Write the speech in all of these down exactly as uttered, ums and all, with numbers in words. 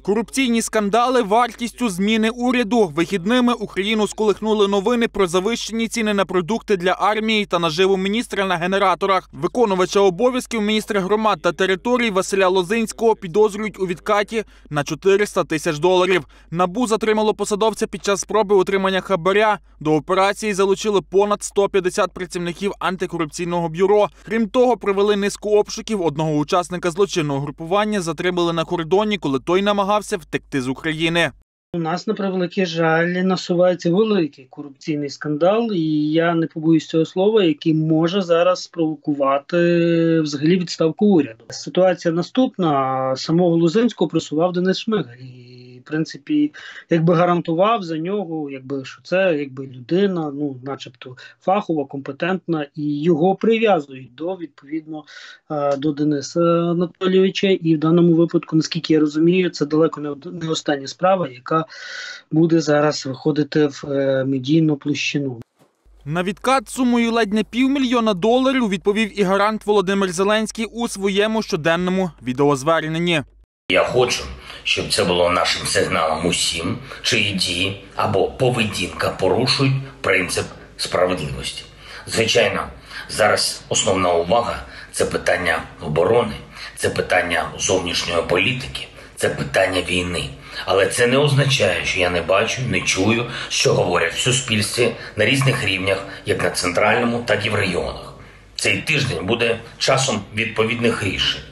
Корупційні скандали вартістю зміни уряду. Вихідними Україну сколихнули новини про завищені ціни на продукти для армії та наживу міністра на генераторах. Виконувача обов'язків міністра громад та територій Василя Лозинського підозрюють у відкаті на чотириста тисяч доларів. НАБУ затримало посадовця під час спроби отримання хабаря. До операції залучили понад сто п'ятдесят працівників антикорупційного бюро. Крім того, провели низку обшуків. Одного учасника злочинного групування затримали на кордоні, коли той намагався втекти з України. У нас, на превеликий жаль, насувається великий корупційний скандал, і я не побоюсь цього слова, який може зараз спровокувати взагалі відставку уряду. Ситуація наступна. Самого Лозинського просував Денис Шмигаль. І, в принципі, якби гарантував за нього, якби, що це якби людина, ну, начебто фахова, компетентна, і його прив'язують до, відповідно, до Дениса Анатолійовича. І в даному випадку, наскільки я розумію, це далеко не остання справа, яка буде зараз виходити в медійну площину. На відкат сумою ледь не півмільйона доларів відповів і гарант Володимир Зеленський у своєму щоденному відеозверненні. Я хочу, щоб це було нашим сигналом усім, чиї дії або поведінка порушують принцип справедливості. Звичайно, зараз основна увага – це питання оборони, це питання зовнішньої політики, це питання війни. Але це не означає, що я не бачу, не чую, що говорять в суспільстві на різних рівнях, як на центральному, так і в регіонах. Цей тиждень буде часом відповідних рішень,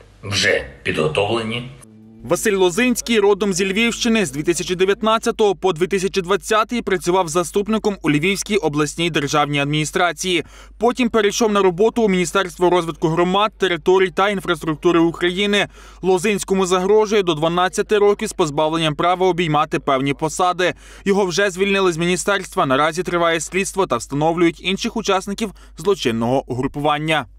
вже підготовлені. Василь Лозинський родом зі Львівщини. З дві тисячі дев'ятнадцятого по дві тисячі двадцятий працював заступником у Львівській обласній державній адміністрації. Потім перейшов на роботу у Міністерство розвитку громад, територій та інфраструктури України. Лозинському загрожує до дванадцяти років з позбавленням права обіймати певні посади. Його вже звільнили з міністерства. Наразі триває слідство та встановлюють інших учасників злочинного угрупування.